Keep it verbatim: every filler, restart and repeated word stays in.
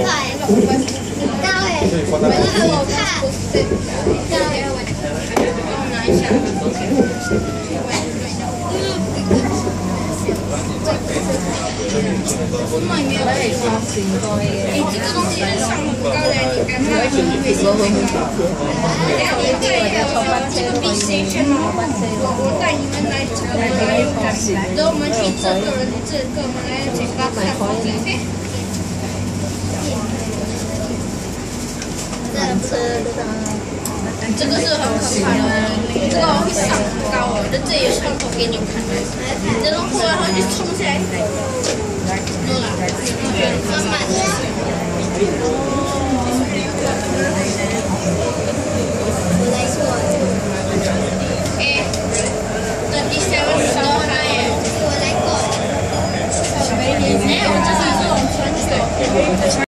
快，很高哎，我怕。高哎，我拿一下。我买没有哎，你这个东西是上很高的，你干嘛去买？然后你带一个这个 B C 去吗？我我带你们来这个，然后我们去这个人这个，我们来这个看风景。这个是很可怕的，这个会上很高哦，这这也是很好给你们看的。这种过然后就冲起来。对了，慢慢的。哎，这第三个是多大耶？我来过。没有，这是这种纯手。